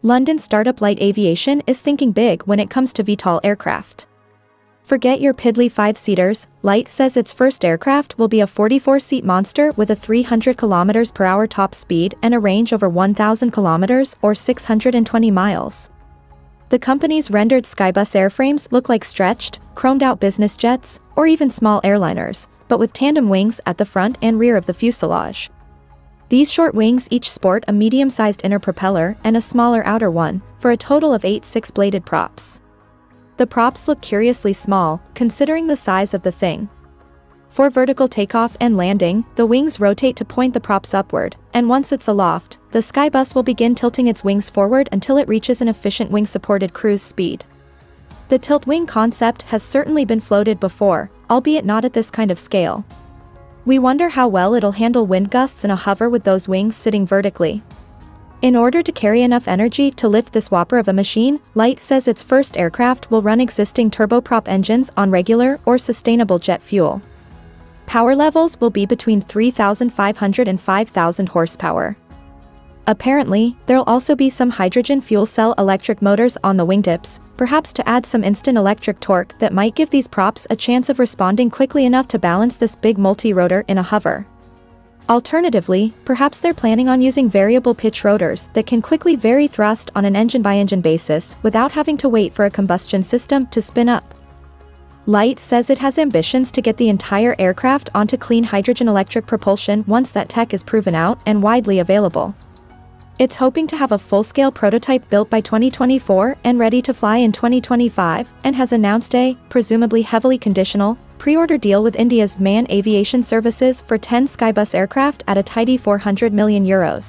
London startup LYTE Aviation is thinking big when it comes to VTOL aircraft. Forget your piddly 5-seaters, LYTE says its first aircraft will be a 44-seat monster with a 300 km/h top speed and a range over 1,000 km or 620 miles. The company's rendered SkyBus airframes look like stretched, chromed-out business jets, or even small airliners, but with tandem wings at the front and rear of the fuselage. These short wings each sport a medium-sized inner propeller and a smaller outer one, for a total of 8 6-bladed props. The props look curiously small, considering the size of the thing. For vertical takeoff and landing, the wings rotate to point the props upward, and once it's aloft, the SkyBus will begin tilting its wings forward until it reaches an efficient wing-supported cruise speed. The tilt wing concept has certainly been floated before, albeit not at this kind of scale. We wonder how well it'll handle wind gusts in a hover with those wings sitting vertically. In order to carry enough energy to lift this whopper of a machine, LYTE says its first aircraft will run existing turboprop engines on regular or sustainable jet fuel. Power levels will be between 3,500 and 5,000 horsepower. Apparently, there'll also be some hydrogen fuel cell electric motors on the wingtips, perhaps to add some instant electric torque that might give these props a chance of responding quickly enough to balance this big multi-rotor in a hover. Alternatively, perhaps they're planning on using variable pitch rotors that can quickly vary thrust on an engine-by-engine basis without having to wait for a combustion system to spin up. LYTE says it has ambitions to get the entire aircraft onto clean hydrogen electric propulsion once that tech is proven out and widely available. It's hoping to have a full-scale prototype built by 2024 and ready to fly in 2025, and has announced a, presumably heavily conditional, pre-order deal with India's MAN Aviation Services for 10 SkyBus aircraft at a tidy €400 million.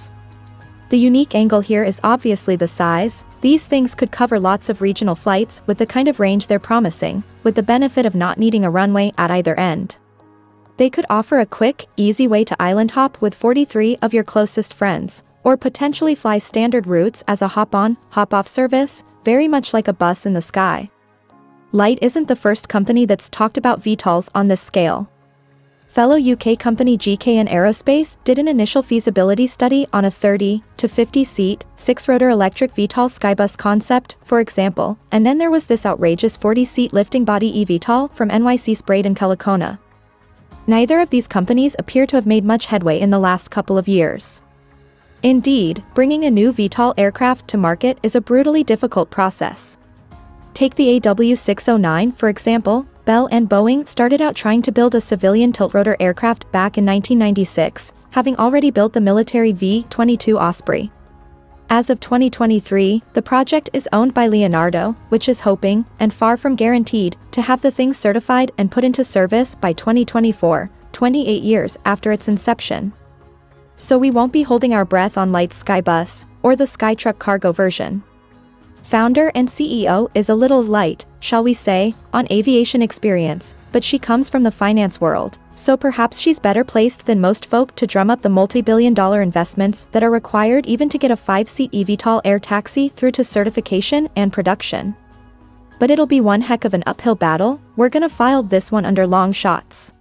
The unique angle here is obviously the size. These things could cover lots of regional flights with the kind of range they're promising, with the benefit of not needing a runway at either end. They could offer a quick, easy way to island hop with 43 of your closest friends, or potentially fly standard routes as a hop-on, hop-off service, very much like a bus in the sky. LYTE isn't the first company that's talked about VTOLs on this scale. Fellow UK company GKN Aerospace did an initial feasibility study on a 30 to 50-seat, 6-rotor electric VTOL SkyBus concept, for example, and then there was this outrageous 40-seat lifting body eVTOL from NYC's Braden Kellicona. Neither of these companies appear to have made much headway in the last couple of years. Indeed, bringing a new VTOL aircraft to market is a brutally difficult process. Take the AW609 for example. Bell and Boeing started out trying to build a civilian tiltrotor aircraft back in 1996, having already built the military V-22 Osprey. As of 2023, the project is owned by Leonardo, which is hoping, and far from guaranteed, to have the thing certified and put into service by 2024, 28 years after its inception. So we won't be holding our breath on LYTE's SkyBus, or the SkyTruck cargo version. Founder and CEO is a little light, shall we say, on aviation experience, but she comes from the finance world, so perhaps she's better placed than most folk to drum up the multi-billion-dollar investments that are required even to get a 5-seat eVTOL air taxi through to certification and production. But it'll be one heck of an uphill battle. We're gonna file this one under long shots.